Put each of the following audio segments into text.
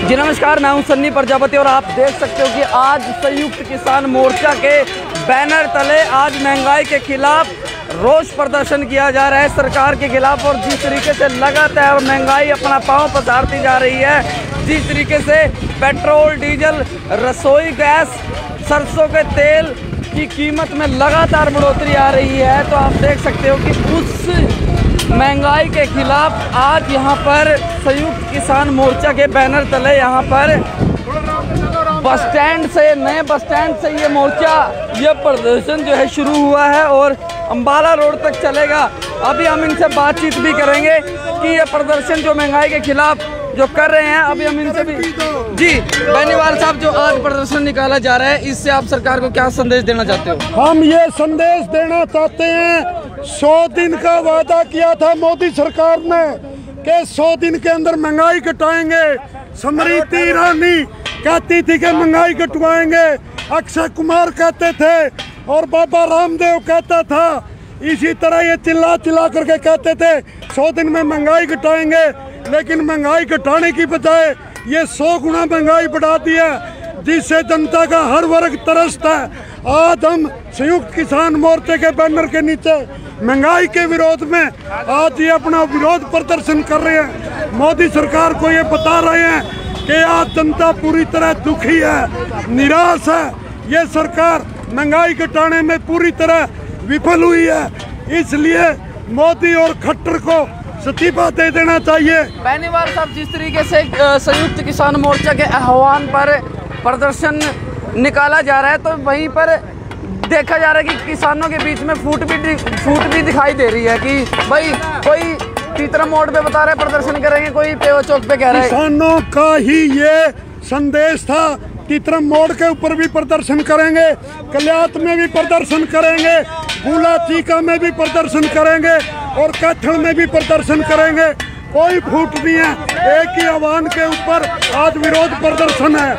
जी नमस्कार, मैं हूं सन्नी प्रजापति और आप देख सकते हो कि आज संयुक्त किसान मोर्चा के बैनर तले आज महंगाई के खिलाफ रोष प्रदर्शन किया जा रहा है सरकार के खिलाफ। और जिस तरीके से लगातार महंगाई अपना पांव पसारती जा रही है, जिस तरीके से पेट्रोल, डीजल, रसोई गैस, सरसों के तेल की कीमत में लगातार बढ़ोतरी आ रही है, तो आप देख सकते हो कि उस महंगाई के खिलाफ आज यहाँ पर संयुक्त किसान मोर्चा के बैनर तले यहाँ पर बस स्टैंड से, नए बस स्टैंड से ये मोर्चा, ये प्रदर्शन जो है शुरू हुआ है और अम्बाला रोड तक चलेगा। अभी हम इनसे बातचीत भी करेंगे कि ये प्रदर्शन जो महंगाई के खिलाफ जो कर रहे हैं, अभी हम इनसे भी। जी बेनीवाल साहब, जो आज प्रदर्शन निकाला जा रहा है, इससे आप सरकार को क्या संदेश देना चाहते हो? हम ये संदेश देना चाहते हैं, 100 दिन का वादा किया था मोदी सरकार ने कि 100 दिन के अंदर महंगाई घटाएंगे। स्मृति ईरानी कहती थी कि महंगाई घटवाएंगे, अक्षय कुमार कहते थे और बाबा रामदेव कहता था। इसी तरह ये चिल्ला चिल्ला करके कहते थे 100 दिन में महंगाई घटाएंगे, लेकिन महंगाई घटाने की बजाय ये 100 गुना महंगाई बढ़ा दी है, जिससे जनता का हर वर्ग तरसता है। आज हम संयुक्त किसान मोर्चे के बैनर के नीचे महंगाई के विरोध में आज ये अपना विरोध प्रदर्शन कर रहे हैं। मोदी सरकार को ये बता रहे हैं कि आज जनता पूरी तरह दुखी है, निराश है। ये सरकार महंगाई घटाने में पूरी तरह विफल हुई है, इसलिए मोदी और खट्टर को इस्तीफा दे देना चाहिए। बेनीवाल साहब, जिस तरीके से संयुक्त किसान मोर्चा के आह्वान पर प्रदर्शन निकाला जा रहा है, तो वहीं पर देखा जा रहा है कि किसानों के बीच में फूट भी दिखाई दे रही है कि भाई कोई तीतरा मोड़ पे बता रहे हैं प्रदर्शन करेंगे, कोई पेवा चौक पे कह रहे हैं। किसानों का ही ये संदेश था, तीतरा मोड़ के ऊपर भी प्रदर्शन करेंगे, कल्यात में भी प्रदर्शन करेंगे, गुला चीका में भी प्रदर्शन करेंगे और कैथल में भी प्रदर्शन करेंगे। कोई फूट नहीं है, एक ही आह्वान के ऊपर आज विरोध प्रदर्शन है,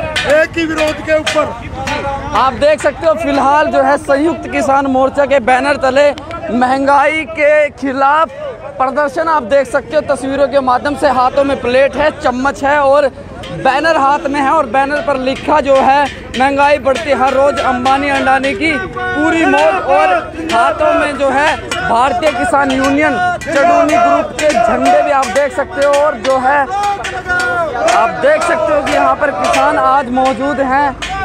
एक ही विरोध के ऊपर। आप देख सकते हो फिलहाल जो है संयुक्त किसान मोर्चा के बैनर तले महंगाई के खिलाफ प्रदर्शन आप देख सकते हो तस्वीरों के माध्यम से। हाथों में प्लेट है, चम्मच है और बैनर हाथ में है और बैनर पर लिखा जो है महंगाई बढ़ती हर रोज अंबानी अंडानी की पूरी मौत, और हाथों में जो है भारतीय किसान यूनियन चडूनी ग्रुप के झंडे भी आप देख सकते हो। और जो है आप देख सकते हो कि यहाँ पर किसान आज मौजूद हैं,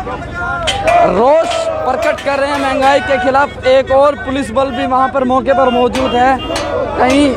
रोष प्रकट कर रहे हैं महंगाई के खिलाफ। एक और पुलिस बल भी वहाँ पर मौके पर मौजूद है, कहीं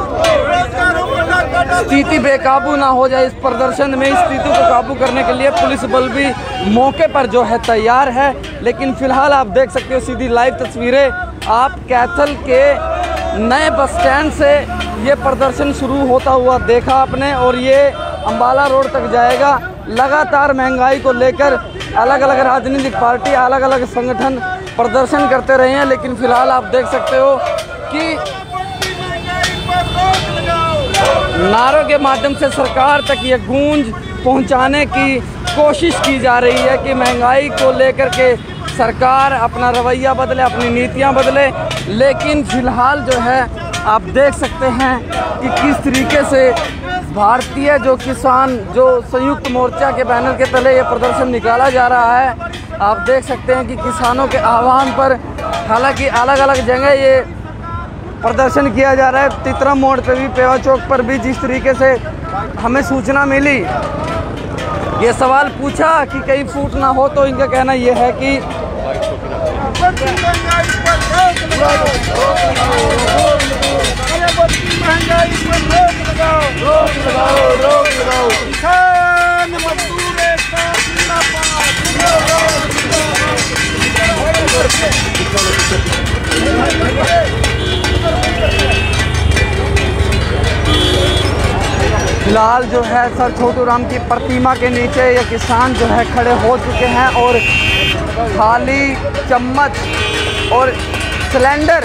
स्थिति बेकाबू ना हो जाए इस प्रदर्शन में। इस स्थिति को काबू करने के लिए पुलिस बल भी मौके पर जो है तैयार है। लेकिन फिलहाल आप देख सकते हो सीधी लाइव तस्वीरें, आप कैथल के नए बस स्टैंड से ये प्रदर्शन शुरू होता हुआ देखा आपने और ये अम्बाला रोड तक जाएगा। लगातार महंगाई को लेकर अलग अलग राजनीतिक पार्टी, अलग अलग संगठन प्रदर्शन करते रहे हैं, लेकिन फिलहाल आप देख सकते हो कि नारों के माध्यम से सरकार तक ये गूंज पहुंचाने की कोशिश की जा रही है कि महंगाई को लेकर के सरकार अपना रवैया बदले, अपनी नीतियां बदले। लेकिन फिलहाल जो है आप देख सकते हैं कि किस तरीके से भारतीय जो किसान, जो संयुक्त मोर्चा के बैनर के तले ये प्रदर्शन निकाला जा रहा है। आप देख सकते हैं कि किसानों के आह्वान पर हालांकि अलग अलग जगह ये प्रदर्शन किया जा रहा है, तीतरा मोड़ पे भी, पेवा चौक पर भी। जिस तरीके से हमें सूचना मिली, ये सवाल पूछा कि कहीं फूट ना हो, तो इनका कहना यह है कि फिलहाल जो है सर छोटू राम की प्रतिमा के नीचे ये किसान जो है खड़े हो चुके हैं और थाली, चम्मच और सिलेंडर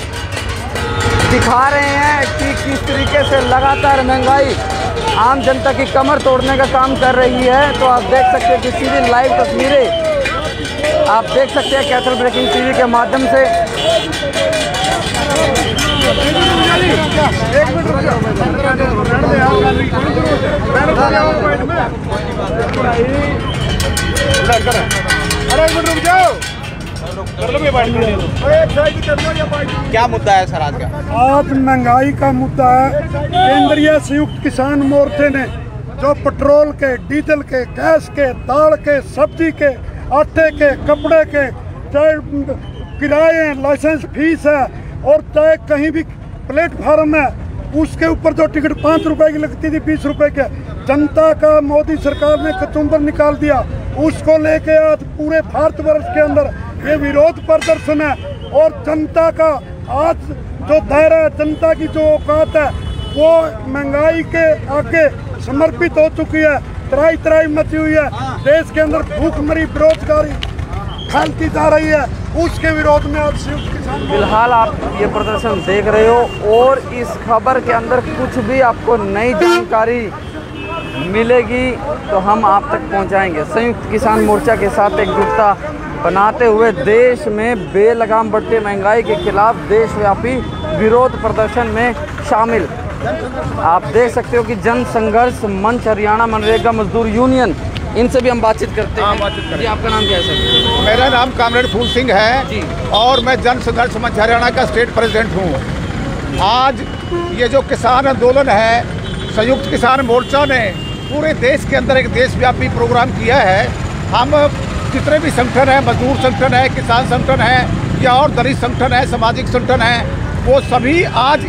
दिखा रहे हैं कि किस तरीके से लगातार महंगाई आम जनता की कमर तोड़ने का काम कर रही है। तो आप देख सकते हैं कि सीधी लाइव तस्वीरें आप देख सकते हैं कैथल ब्रेकिंग टीवी के माध्यम से। एक मिनट अरे एक मिनट रुक जाओ। क्या मुद्दा है सर आज का? आज महंगाई का मुद्दा है। केंद्रीय संयुक्त किसान मोर्चे ने जो पेट्रोल के, डीजल के, गैस के, दाल के, सब्जी के, आटे के, कपड़े के, चाहे किराए, लाइसेंस फीस है और चाहे कहीं भी प्लेटफार्म है, उसके ऊपर जो टिकट 5 रुपए की लगती थी 20 रुपए के, जनता का मोदी सरकार ने कचुम्बर निकाल दिया। उसको लेके आज पूरे भारतवर्ष के अंदर ये विरोध प्रदर्शन है और जनता का आज जो दायरा है, जनता की जो औकात है, वो महंगाई के आगे समर्पित हो चुकी है। तराई तराई मची हुई है। देश के अंदर भूखमरी, बेरोजगारी फैलती जा रही है। उसके विरोध में आज संयुक्त किसान फिलहाल आप ये प्रदर्शन देख रहे हो और इस खबर के अंदर कुछ भी आपको नई जानकारी मिलेगी तो हम आप तक पहुंचाएंगे। संयुक्त किसान मोर्चा के साथ एकजुटता बनाते हुए देश में बेलगाम बढ़ती महंगाई के खिलाफ देशव्यापी विरोध प्रदर्शन में शामिल। आप देख सकते हो कि जन संघर्ष मंच हरियाणा मनरेगा मजदूर यूनियन, इनसे भी हम बातचीत करते हैं। जी, आपका नाम क्या है सर? मेरा नाम कामरेड फूल सिंह है और मैं जन संघर्ष मंच हरियाणा का स्टेट प्रेसिडेंट हूँ। आज ये जो किसान आंदोलन है, संयुक्त किसान मोर्चा ने पूरे देश के अंदर एक देशव्यापी प्रोग्राम किया है। हम जितने भी संगठन हैं, मजदूर संगठन है, किसान संगठन है या और दलित संगठन है, सामाजिक संगठन है, वो सभी आज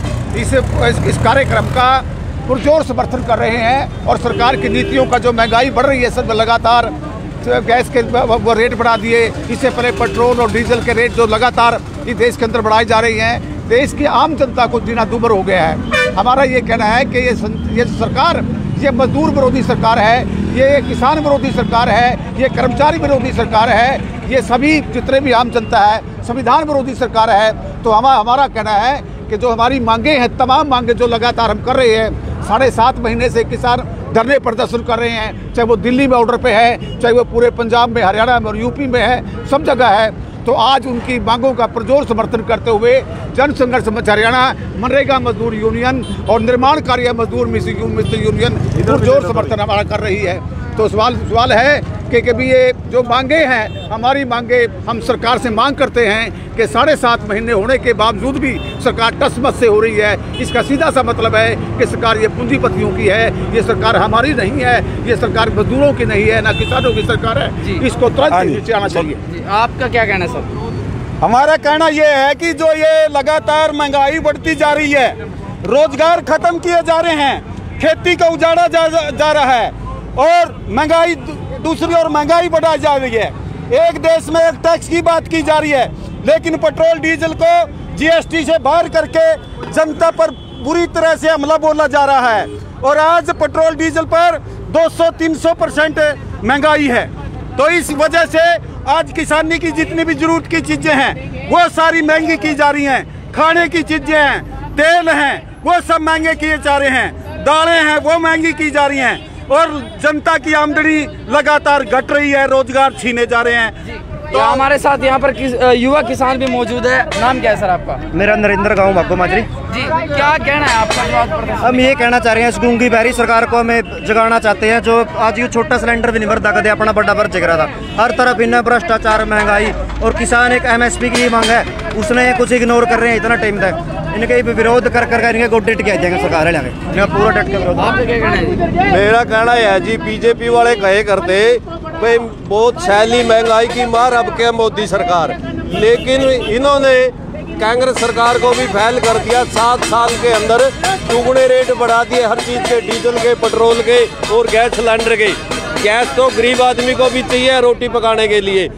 इस कार्यक्रम का पुरजोर समर्थन कर रहे हैं। और सरकार की नीतियों का जो महंगाई बढ़ रही है, सब लगातार गैस के वो रेट बढ़ा दिए, इससे पहले पेट्रोल और डीजल के रेट जो लगातार इस देश के अंदर बढ़ाई जा रही हैं, देश की आम जनता को जीना दूभर हो गया है। हमारा ये कहना है कि ये सरकार, ये मजदूर विरोधी सरकार है, ये किसान विरोधी सरकार है, ये कर्मचारी विरोधी सरकार है, ये सभी जितने भी आम जनता है, संविधान विरोधी सरकार है। तो हमारा कहना है कि जो हमारी मांगे हैं, तमाम मांगे जो लगातार हम कर रहे हैं, 7.5 महीने से किसान धरने प्रदर्शन कर रहे हैं, चाहे वो दिल्ली में ऑर्डर पे है, चाहे वो पूरे पंजाब में, हरियाणा में और यूपी में है, सब जगह है। तो आज उनकी मांगों का पुरजोर समर्थन करते हुए जन संघर्ष मंच हरियाणा, मनरेगा मजदूर यूनियन और निर्माण कार्य मजदूर मिस्त्री यूनियन पुरजोर समर्थन हमारा कर रही है। तो सवाल है कि कभी ये जो मांगे हैं, हमारी मांगे, हम सरकार से मांग करते हैं कि 7.5 महीने होने के बावजूद भी सरकार टसमस से हो रही है। इसका सीधा सा मतलब है कि सरकार ये पूंजीपतियों की है, ये सरकार हमारी नहीं है, ये सरकार मजदूरों की नहीं है, ना किसानों की सरकार है। इसको तुरंत नीचे आना चाहिए। आपका क्या कहना है सर? हमारा कहना ये है कि जो ये लगातार महंगाई बढ़ती जा रही है, रोजगार खत्म किए जा रहे हैं, खेती को उजाड़ा जा रहा है और महंगाई दूसरी ओर महंगाई बढ़ाई जा रही है। एक देश में एक टैक्स की बात की जा रही है, लेकिन पेट्रोल डीजल को जीएसटी से बाहर करके जनता पर बुरी तरह से हमला बोला जा रहा है। और आज पेट्रोल डीजल पर 200-300% महंगाई है। तो इस वजह से आज किसानी की जितनी भी जरूरत की चीजें हैं वो सारी महंगी की जा रही हैं। खाने की चीजें हैं, तेल हैं, वो सब महंगे किए जा रहे हैं, दालें हैं वो महंगी की जा रही हैं और जनता की आमदनी लगातार घट रही है, रोजगार छीने जा रहे हैं। तो हमारे साथ यहाँ पर युवा किसान भी मौजूद है। नाम क्या है सर आपका? मेरा नरेंद्र गाँव भागो माजरी जी, क्या कहना है आपका? हम ये कहना चाह रहे हैं, इस गूंगी बहरी सरकार को हमें जगाना चाहते हैं। जो आज ये छोटा सिलेंडर भी नहीं भरता, कदे अपना बड़ा भर जग रहा था। हर तरफ इन्हें भ्रष्टाचार, महंगाई और किसान एक MSP की मांग है, उसने कुछ इग्नोर कर रहे हैं इतना टाइम तक। इनके विरोध कर इनके गोडे टिका देंगे सरकार लेंगे, पूरा डट के विरोध। आपका क्या कहना है? मेरा कहना है जी, बीजेपी वाले कहे करते भाई बहुत छैली महंगाई की मार अब क्या मोदी सरकार, लेकिन इन्होंने कांग्रेस सरकार को भी फेल कर दिया। 7 साल के अंदर दुगने रेट बढ़ा दिए हर चीज के, डीजल के, पेट्रोल के और गैस सिलेंडर के। गैस तो गरीब आदमी को भी चाहिए रोटी पकाने के लिए।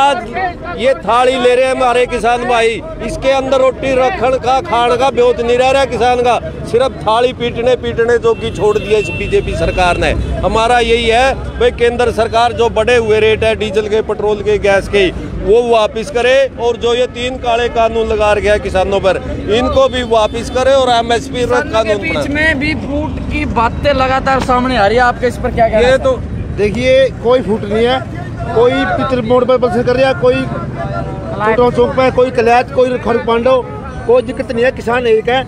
आज ये थाली ले रहे हैं हमारे किसान भाई, इसके अंदर रोटी रखने का, खाने का ब्योत नहीं रह रहा किसान का, सिर्फ थाली पीटने जो कि छोड़ दिया इस बीजेपी सरकार ने। हमारा यही है भाई, केंद्र सरकार जो बढ़े हुए रेट है डीजल के, पेट्रोल के, गैस के, वो वापस करे और जो ये 3 काले कानून लगा गया किसानों पर, इनको भी वापस करे और MSP कानून बीच में भी फूट की बातें लगातार सामने आ रही है। आपके इस पर क्या कहना है? ये तो देखिए, कोई फूट नहीं है, कोई पितल मोड़ पर बस कर रहा है, कोई चौक पे, कोई कलैत, कोई खड़ग पांडव, कोई दिक्कत नहीं है। किसान एक है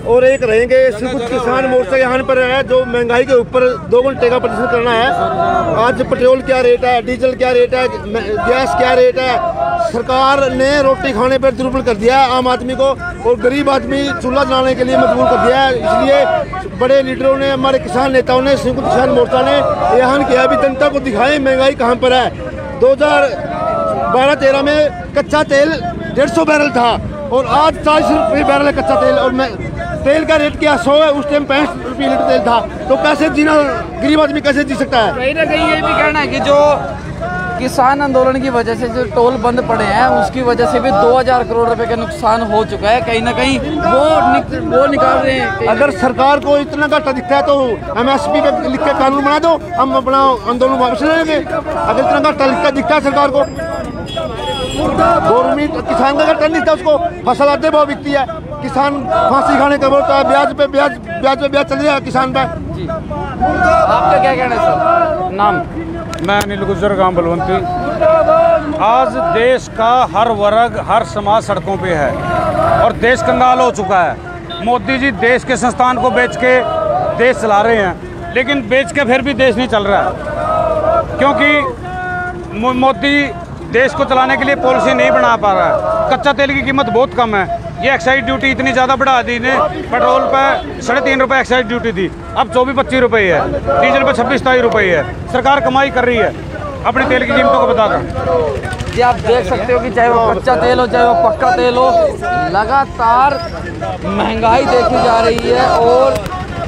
और एक रहेंगे। संयुक्त किसान मोर्चा यहाँ पर है जो महंगाई के ऊपर 2 घंटे का प्रदर्शन करना है। आज पेट्रोल क्या रेट है, डीजल क्या रेट है, गैस क्या रेट है। सरकार ने रोटी खाने पर दुर्बल कर दिया है आम आदमी को, और गरीब आदमी चूल्हा जलाने के लिए मजबूर कर दिया है। इसलिए बड़े लीडरों ने, हमारे किसान नेताओं ने, संयुक्त किसान मोर्चा ने ऐलान किया अभी जनता को दिखाएं महंगाई कहाँ पर है। 2012-13 में कच्चा तेल 150 बैरल था और आज 40 रुपये बैरल है कच्चा तेल, और तेल का रेट क्या 100 है, उस टाइम 65 रुपये लीटर तेल था। तो कैसे जीना, गरीब आदमी कैसे जी सकता है? कहीं ना कहीं ये भी कहना है कि जो किसान आंदोलन की वजह से जो टोल बंद पड़े हैं उसकी वजह से भी 2000 करोड़ रुपए का नुकसान हो चुका है। कहीं ना कहीं वो निकाल रहे हैं। अगर सरकार को इतना घाटा दिखता है तो MSP पे लिख के कानून बना दो, हम अपना आंदोलन वापस ले लेंगे। अगर इतना घाटा दिखता है सरकार को, गवर्नमेंट किसान का घाटा नहीं दिखता, उसको फसल आधे भाव बिकती है, किसान फांसी खाने का बोलता है, ब्याज पे ब्याज चल रहा है किसान पे। जी आपका क्या कहना है सर? नाम? मैं अनिल गुजर, गांव बलवंती। आज देश का हर वर्ग, हर समाज सड़कों पे है और देश कंगाल हो चुका है। मोदी जी देश के संस्थान को बेच के देश चला रहे हैं, लेकिन बेच के फिर भी देश नहीं चल रहा है, क्योंकि मोदी देश को चलाने के लिए पॉलिसी नहीं बना पा रहा है। कच्चा तेल की कीमत बहुत कम है। ये एक्साइज ड्यूटी इतनी ज़्यादा बढ़ा दी ने, पेट्रोल पर 3.5 रुपये एक्साइज ड्यूटी थी, अब 24-25 रुपये है, डीजल पर 26-27 रुपये है। सरकार कमाई कर रही है अपनी तेल की कीमतों को बताकर। जी आप देख सकते हो कि चाहे वो कच्चा तेल हो, चाहे वो पक्का तेल हो, लगातार महंगाई देखी जा रही है। और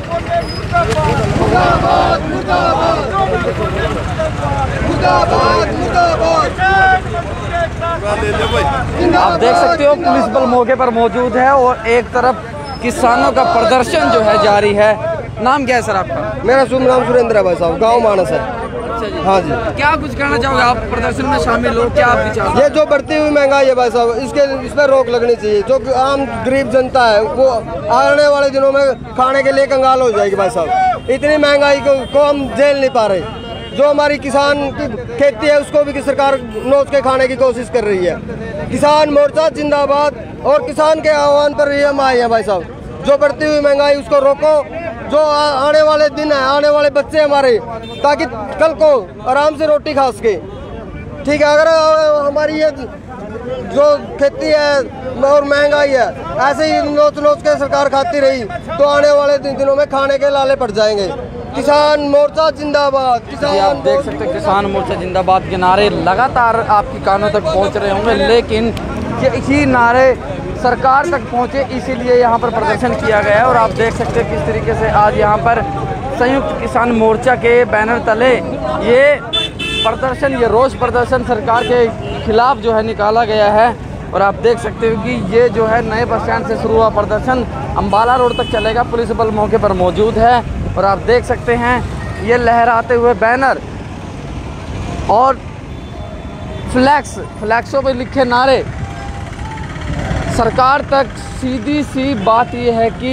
आप देख सकते हो पुलिस बल मौके पर मौजूद है और एक तरफ किसानों का प्रदर्शन जो है जारी है। नाम क्या है सर आपका? मेरा शुभ नाम सुरेंद्र है भाई साहब, गाँव मानस है। अच्छा जी। हाँ जी। क्या कुछ कहना चाहोगे आप? प्रदर्शन में शामिल हो, क्या आप विचार? ये जो बढ़ती हुई महंगाई है भाई साहब, इस पर रोक लगनी चाहिए। जो आम गरीब जनता है वो आने वाले दिनों में खाने के लिए कंगाल हो जाएगी भाई साहब। इतनी महंगाई को हम झेल नहीं पा रहे। जो हमारी किसान की खेती है उसको भी सरकार नोच के खाने की कोशिश कर रही है। किसान मोर्चा जिंदाबाद, और किसान के आह्वान पर ही हम आए हैं भाई साहब। जो बढ़ती हुई महंगाई उसको रोको, जो आने वाले दिन है, आने वाले बच्चे हमारे, ताकि कल को आराम से रोटी खा सके। ठीक है, अगर हमारी ये जो खेती है और महंगाई है ऐसे ही नोच के सरकार खाती रही तो आने वाले दिनों में खाने के लाले पड़ जाएंगे। किसान मोर्चा जिंदाबाद। आप देख सकते हैं किसान मोर्चा जिंदाबाद के नारे लगातार आपकी कानों तक पहुंच रहे होंगे, लेकिन यही नारे सरकार तक पहुंचे इसीलिए यहाँ पर प्रदर्शन किया गया है। और आप देख सकते हैं किस तरीके से आज यहाँ पर संयुक्त किसान मोर्चा के बैनर तले ये प्रदर्शन, ये रोष प्रदर्शन सरकार के खिलाफ जो है निकाला गया है। और आप देख सकते हो कि ये जो है नए बस स्टैंड से शुरू हुआ प्रदर्शन अम्बाला रोड तक चलेगा। पुलिस बल मौके पर मौजूद है और आप देख सकते हैं ये लहराते हुए बैनर और फ्लैक्सों पर लिखे नारे। सरकार तक सीधी सी बात ये है कि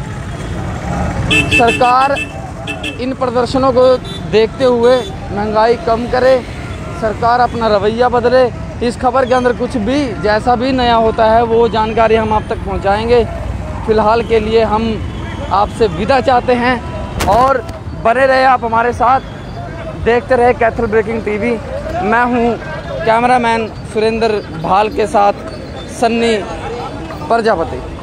सरकार इन प्रदर्शनों को देखते हुए महंगाई कम करे, सरकार अपना रवैया बदले। इस खबर के अंदर कुछ भी जैसा भी नया होता है वो जानकारी हम आप तक पहुंचाएंगे। फ़िलहाल के लिए हम आपसे विदा चाहते हैं और बने रहे आप हमारे साथ, देखते रहे कैथल ब्रेकिंग टीवी। मैं हूं कैमरामैन सुरेंद्र भाल के साथ सन्नी प्रजापति।